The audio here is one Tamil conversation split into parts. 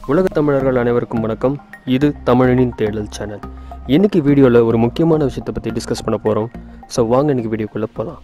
உலக தமிழர்கள் அனைவருக்கும் வணக்கம். இது தமிழனின் தேடல் சேனல். இன்னைக்கு வீடியோவில் ஒரு முக்கியமான விஷயத்தை பற்றி டிஸ்கஸ் பண்ண போகிறோம். ஸோ வாங்க இன்னைக்கு வீடியோக்குள்ளே போகலாம்.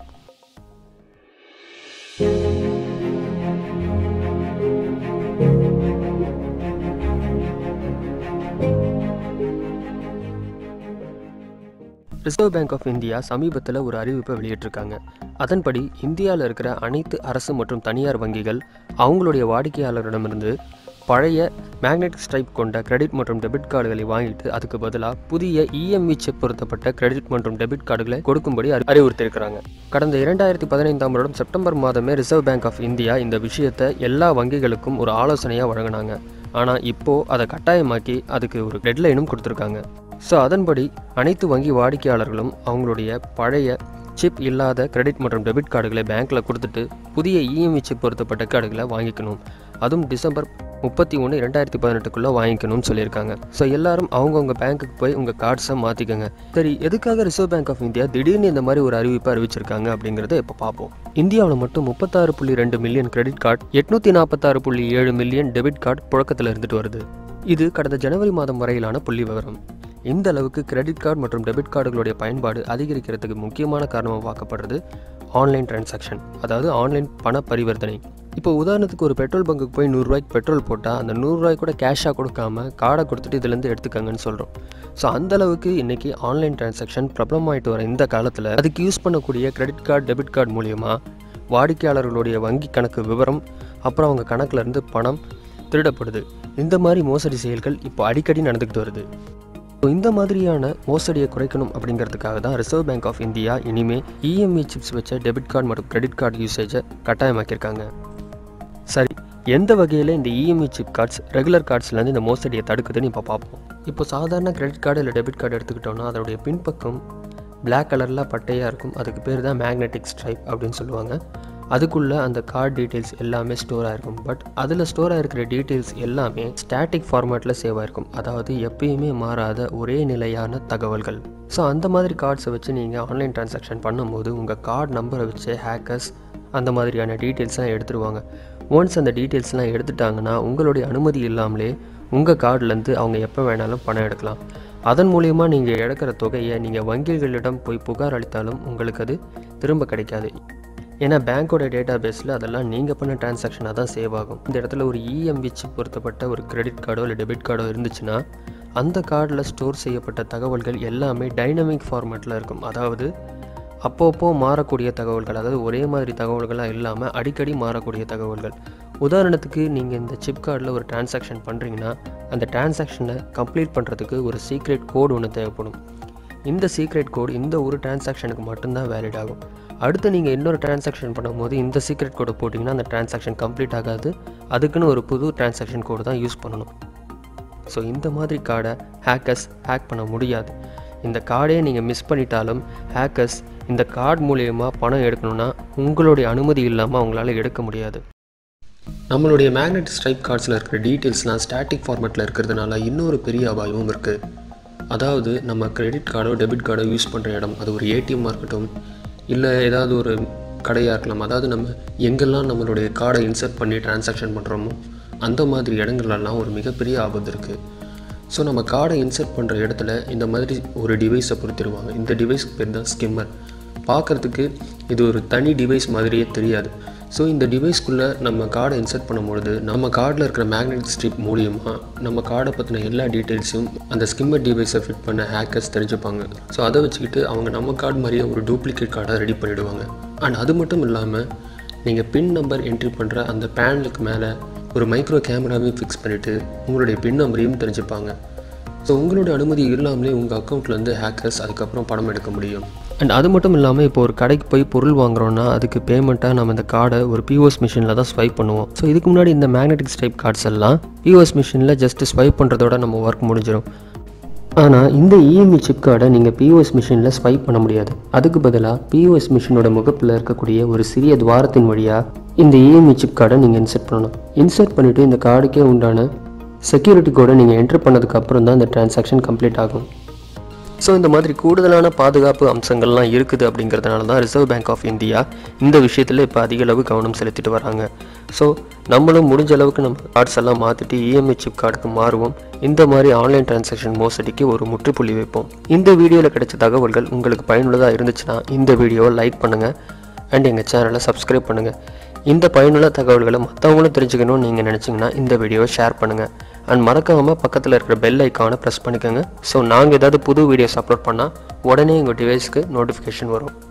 ரிசர்வ் பேங்க் ஆஃப் இந்தியா சமீபத்தில் ஒரு அறிவிப்பை வெளியிட்டிருக்காங்க. அதன்படி இந்தியாவில் இருக்கிற அனைத்து அரசு மற்றும் தனியார் வங்கிகள் அவங்களுடைய வாடிக்கையாளரிடமிருந்து பழைய மேக்னெட்டிக் ஸ்ட்ரைப் கொண்ட கிரெடிட் மற்றும் டெபிட் கார்டுகளை வாங்கிட்டு அதுக்கு பதிலாக புதிய EMV சிப் பொருத்தப்பட்ட கிரெடிட் மற்றும் டெபிட் கார்டுகளை கொடுக்கும்படி அறிவுறுத்தியிருக்கிறாங்க. கடந்த 2015 வருடம் செப்டம்பர் மாதமே ரிசர்வ் பேங்க் ஆஃப் இந்தியா இந்த விஷயத்தை எல்லா வங்கிகளுக்கும் ஒரு ஆலோசனையாக வழங்கினாங்க. ஆனால் இப்போது அதை கட்டாயமாக்கி அதுக்கு ஒரு டெட்லைனும் கொடுத்துருக்காங்க. ஸோ அதன்படி அனைத்து வங்கி வாடிக்கையாளர்களும் அவங்களுடைய பழைய சிப் இல்லாத கிரெடிட் மற்றும் டெபிட் கார்டுகளை பேங்க்கில் கொடுத்துட்டு புதிய EMV சிப் பொருத்தப்பட்ட கார்டுகளை வாங்கிக்கணும். அதுவும் டிசம்பர் 31, 2018 வாங்கிக்கணும்னு சொல்லியிருக்காங்க. ஸோ எல்லாரும் அவங்கவுங்க பேங்க்குக்கு போய் உங்கள் கார்ட்ஸை மாற்றிக்கோங்க. சரி, எதுக்காக ரிசர்வ் பேங்க் ஆஃப் இந்தியா திடீர்னு இந்த மாதிரி ஒரு அறிவிப்பை அறிவிச்சிருக்காங்க அப்படிங்கிறத இப்போ பார்ப்போம். இந்தியாவில் மட்டும் 36.2 million credit card, 846.7 million debit card புழக்கத்தில் இருந்துட்டு வருது. இது கடந்த ஜனவரி மாதம் வரையிலான புள்ளி விவரம். இந்த அளவுக்கு கிரெடிட் கார்டு மற்றும் டெபிட் கார்டுகளுடைய பயன்பாடு அதிகரிக்கிறதுக்கு முக்கியமான காரணமாக பார்க்கப்படுறது ஆன்லைன் டிரான்சாக்ஷன், அதாவது ஆன்லைன் பண பரிவர்த்தனை. இப்போ உதாரணத்துக்கு ஒரு பெட்ரோல் பங்குக்கு போய் 100 ரூபாய்க்கு பெட்ரோல் போட்டால் அந்த 100 ரூபாய் கூட கேஷாக கொடுக்காம கார்டை கொடுத்துட்டு இதுலேருந்து எடுத்துக்கங்கன்னு சொல்கிறோம். ஸோ அந்தளவுக்கு இன்றைக்கி ஆன்லைன் டிரான்சாக்ஷன் பிரபலமாயிட்டு வர இந்த காலத்தில் அதுக்கு யூஸ் பண்ணக்கூடிய கிரெடிட் கார்டு டெபிட் கார்டு மூலிமா வாடிக்கையாளர்களுடைய வங்கி கணக்கு விவரம், அப்புறம் அவங்க கணக்கிலேருந்து பணம் திருடப்படுது. இந்த மாதிரி மோசடி செயல்கள் இப்போ அடிக்கடி நடந்துக்கிட்டு வருது. இந்த மாதிரியான மோசடியை குறைக்கணும் அப்படிங்கிறதுக்காக தான் ரிசர்வ் பேங்க் ஆஃப் இந்தியா இனிமேல் EMV சிப்ஸ் வச்ச டெபிட் கார்டு மற்றும் கிரெடிட் கார்டு யூசேஜை கட்டாயமாக்கியிருக்காங்க. சரி, எந்த வகையில் இந்த EMV சிப் கார்ட்ஸ் ரெகுலர் கார்ட்ஸ்லேருந்து இந்த மோசடியை தடுக்குதுன்னு இப்போ பார்ப்போம். இப்போ சாதாரண கிரெடிட் கார்டு இல்லை டெபிட் கார்டு எடுத்துக்கிட்டோன்னா அதோடைய பின்பக்கம் பிளாக் கலரில் பட்டையாக இருக்கும். அதுக்கு பேர் தான் மேக்னெட்டிக் ஸ்ட்ரைப் அப்படின்னு சொல்லுவாங்க. அதுக்குள்ளே அந்த கார்டு டீட்டெயில்ஸ் எல்லாமே ஸ்டோர் ஆகிருக்கும். பட் அதில் ஸ்டோர் ஆகிருக்கிற டீட்டெயில்ஸ் எல்லாமே ஸ்டாட்டிக் ஃபார்மேட்டில் சேவ் ஆகிருக்கும். அதாவது எப்பயுமே மாறாத ஒரே நிலையான தகவல்கள். ஸோ அந்த மாதிரி கார்ட்ஸை வச்சு நீங்கள் ஆன்லைன் டிரான்சாக்ஷன் பண்ணும்போது உங்கள் கார்டு நம்பரை வச்சு ஹேக்கர்ஸ் அந்த மாதிரியான டீட்டெயில்ஸ்லாம் எடுத்துருவாங்க. ஒன்ஸ் அந்த டீட்டெயில்ஸ்லாம் எடுத்துட்டாங்கன்னா உங்களுடைய அனுமதி இல்லாமலே உங்கள் கார்டுலேருந்து அவங்க எப்போ வேணாலும் பணம் எடுக்கலாம். அதன் மூலயமா நீங்கள் எடுக்கிற தொகையை நீங்கள் வங்கிகளிடம் போய் புகார் அளித்தாலும் உங்களுக்கு அது திரும்ப கிடைக்காது. ஏன்னா பேங்க்கோட டேட்டா பேஸில் அதெல்லாம் நீங்கள் பண்ண டிரான்சாக்ஷனாக தான் சேவ் ஆகும். இந்த இடத்துல ஒரு EMV சிப் பொருத்தப்பட்ட ஒரு கிரெடிட் கார்டோ இல்லை டெபிட் கார்டோ இருந்துச்சுன்னா அந்த கார்டில் ஸ்டோர் செய்யப்பட்ட தகவல்கள் எல்லாமே டைனமிக் ஃபார்மேட்டில் இருக்கும். அதாவது அப்பப்போ மாறக்கூடிய தகவல்கள், அதாவது ஒரே மாதிரி தகவல்களாக இல்லாமல் அடிக்கடி மாறக்கூடிய தகவல்கள். உதாரணத்துக்கு நீங்கள் இந்த சிப் கார்டில் ஒரு டிரான்சாக்ஷன் பண்ணுறீங்கன்னா அந்த டிரான்சாக்ஷனை கம்ப்ளீட் பண்ணுறதுக்கு ஒரு சீக்ரெட் கோடு ஒன்று தேவைப்படும். இந்த சீக்ரெட் கோடு இந்த ஒரு டிரான்சாக்ஷனுக்கு மட்டும்தான் வேலிட் ஆகும். அடுத்து நீங்கள் இன்னொரு டிரான்சாக்ஷன் பண்ணும்போது இந்த சீக்ரெட் கோடை போட்டிங்கன்னா அந்த டிரான்சாக்ஷன் கம்ப்ளீட் ஆகாது. அதுக்குன்னு ஒரு புது டிரான்சாக்ஷன் கோடு தான் யூஸ் பண்ணணும். ஸோ இந்த மாதிரி கார்டை ஹேக்கர்ஸ் ஹேக் பண்ண முடியாது. இந்த கார்டே நீங்கள் மிஸ் பண்ணிட்டாலும் ஹேக்கர்ஸ் இந்த கார்டு மூலயமா பணம் எடுக்கணும்னா உங்களுடைய அனுமதி இல்லாமல் அவங்களால எடுக்க முடியாது. நம்மளுடைய மேக்னெட்டிக் ஸ்ட்ரைப் கார்ட்ஸில் இருக்கிற டீட்டெயில்ஸ்லாம் ஸ்டாட்டிக் ஃபார்மேட்டில் இருக்கிறதுனால இன்னொரு பெரிய அபாயமும் இருக்குது. அதாவது நம்ம கிரெடிட் கார்டோ டெபிட் கார்டோ யூஸ் பண்ணுற இடம், அது ஒரு ATMமாக இருக்கட்டும் இல்லை ஏதாவது ஒரு கடையாக இருக்கலாம். அதாவது நம்ம எங்கெல்லாம் நம்மளுடைய கார்டை இன்சர்ட் பண்ணி டிரான்சாக்ஷன் பண்ணுறோமோ அந்த மாதிரி இடங்கள்லாம் ஒரு மிகப்பெரிய ஆபத்து இருக்குது. ஸோ நம்ம கார்டை இன்சர்ட் பண்ணுற இடத்துல இந்த மாதிரி ஒரு டிவைஸை பொறுத்திருவாங்க. இந்த டிவைஸ்க்கு பேர் தான் ஸ்கிம்மர். பார்க்குறதுக்கு இது ஒரு தனி டிவைஸ் மாதிரியே தெரியாது. ஸோ இந்த டிவைஸ்க்குள்ளே நம்ம கார்டை இன்சர்ட் பண்ணும்பொழுது நம்ம கார்டில் இருக்கிற மேக்னெட்டிக் ஸ்ட்ரிப் மூலியமாக நம்ம கார்டை பற்றின எல்லா டீட்டெயில்ஸும் அந்த ஸ்கிம்மர் டிவைஸை ஃபிட் பண்ண ஹேக்கர்ஸ் தெரிஞ்சுப்பாங்க. ஸோ அதை வச்சுக்கிட்டு அவங்க நம்ம கார்டு மாதிரியே ஒரு டூப்ளிகேட் கார்டை ரெடி பண்ணிவிடுவாங்க. அண்ட் அது மட்டும் இல்லாமல் நீங்கள் பின் நம்பர் என்ட்ரி பண்ணுற அந்த பேனலுக்கு மேலே ஒரு மைக்ரோ கேமராவையும் ஃபிக்ஸ் பண்ணிவிட்டு உங்களுடைய பின் நம்பரையும் தெரிஞ்சுப்பாங்க. ஸோ உங்களோட அனுமதி இல்லாமலே உங்கள் அக்கௌண்ட்லேருந்து ஹேக்கர்ஸ் அதுக்கப்புறம் பணம் எடுக்க முடியும். அண்ட் அது மட்டும் இல்லாமல் இப்போ ஒரு கடைக்கு போய் பொருள் வாங்குகிறோன்னா அதுக்கு பேமெண்ட்டாக நம்ம இந்த கார்டை ஒரு POS மிஷினில் தான் ஸ்வைப் பண்ணுவோம். ஸோ இதுக்கு முன்னாடி இந்த மேக்னெட்டிக் ஸ்ட்ரைப் கார்ட்ஸ் எல்லாம் POS மிஷினில் ஜஸ்ட் ஸ்வைப் பண்ணுறதோட நம்ம ஒர்க் முடிஞ்சிடும். ஆனால் இந்த EMV சிப் கார்டை நீங்கள் POS மிஷினில் ஸ்வைப் பண்ண முடியாது. அதுக்கு பதிலாக POS மிஷினோட முகப்பில் இருக்கக்கூடிய ஒரு சிறிய துவாரத்தின் வழியாக இந்த EMV சிப் கார்டை நீங்கள் இன்சர்ட் பண்ணணும். இன்சர்ட் பண்ணிவிட்டு இந்த கார்டுக்கே உண்டான செக்யூரிட்டி கோடை நீங்கள் என்ட்ரு பண்ணதுக்கு அப்புறம் தான் இந்த டிரான்சாக்ஷன் கம்ப்ளீட் ஆகும். ஸோ இந்த மாதிரி கூடுதலான பாதுகாப்பு அம்சங்கள்லாம் இருக்குது அப்படிங்கிறதுனால தான் ரிசர்வ் பேங்க் ஆஃப் இந்தியா இந்த விஷயத்தில் இப்போ அதிக அளவு கவனம் செலுத்திட்டு வராங்க. ஸோ நம்மளும் முடிஞ்ச அளவுக்கு நம்ம கார்ட்ஸ் எல்லாம் மாற்றிட்டு EMV சிப் கார்டுக்கு மாறுவோம். இந்த மாதிரி ஆன்லைன் டிரான்சாக்ஷன் மோசடிக்கு ஒரு முற்றுப்புள்ளி வைப்போம். இந்த வீடியோவில் கிடைச்ச தகவல்கள் உங்களுக்கு பயனுள்ளதாக இருந்துச்சுன்னா இந்த வீடியோவை லைக் பண்ணுங்கள் அண்ட் எங்கள் சேனலை சப்ஸ்கிரைப் பண்ணுங்கள். இந்த பயனுள்ள தகவல்களை மற்றவங்களும் தெரிஞ்சுக்கணும்னு நீங்கள் நினச்சிங்கன்னா இந்த வீடியோவை ஷேர் பண்ணுங்கள் அண்ட் மறக்காமல் பக்கத்தில் இருக்கிற பெல் ஐக்கானை ப்ரெஸ் பண்ணிக்கோங்க. ஸோ நாங்கள் ஏதாவது புது வீடியோஸ் அப்லோட் பண்ணால் உடனே உங்கள் டிவைஸ்க்கு நோட்டிஃபிகேஷன் வரும்.